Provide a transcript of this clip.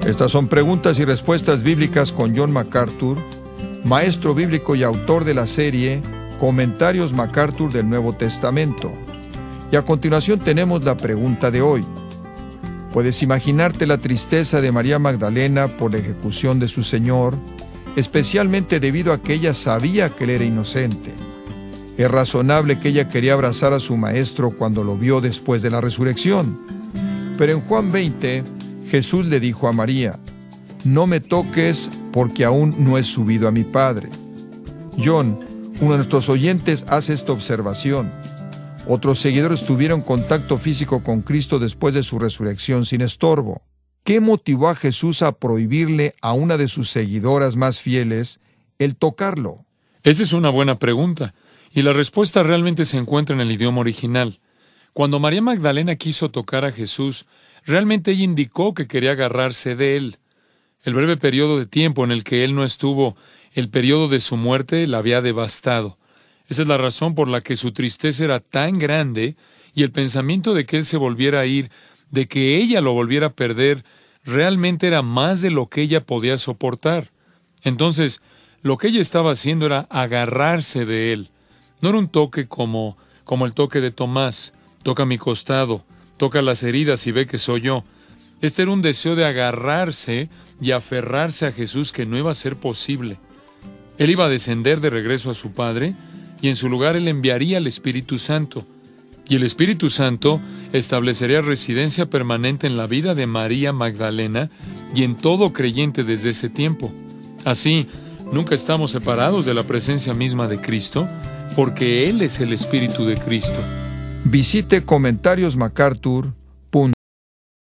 Estas son preguntas y respuestas bíblicas con John MacArthur, maestro bíblico y autor de la serie Comentarios MacArthur del Nuevo Testamento. Y a continuación tenemos la pregunta de hoy. ¿Puedes imaginarte la tristeza de María Magdalena por la ejecución de su Señor, especialmente debido a que ella sabía que él era inocente? Es razonable que ella quería abrazar a su maestro cuando lo vio después de la resurrección. Pero en Juan 20, Jesús le dijo a María: «No me toques porque aún no he subido a mi Padre». John, uno de nuestros oyentes, hace esta observación. Otros seguidores tuvieron contacto físico con Cristo después de su resurrección sin estorbo. ¿Qué motivó a Jesús a prohibirle a una de sus seguidoras más fieles el tocarlo? Esa es una buena pregunta, y la respuesta realmente se encuentra en el idioma original. Cuando María Magdalena quiso tocar a Jesús, realmente ella indicó que quería agarrarse de él. El breve periodo de tiempo en el que él no estuvo, el periodo de su muerte, la había devastado. Esa es la razón por la que su tristeza era tan grande, y el pensamiento de que él se volviera a ir, de que ella lo volviera a perder, realmente era más de lo que ella podía soportar. Entonces, lo que ella estaba haciendo era agarrarse de él. No era un toque como el toque de Tomás: toca mi costado, toca las heridas y ve que soy yo. Este era un deseo de agarrarse y aferrarse a Jesús que no iba a ser posible. Él iba a descender de regreso a su Padre, y en su lugar él enviaría al Espíritu Santo. Y el Espíritu Santo establecería residencia permanente en la vida de María Magdalena y en todo creyente desde ese tiempo. Así, nunca estamos separados de la presencia misma de Cristo, porque Él es el Espíritu de Cristo. Visite Comentarios MacArthur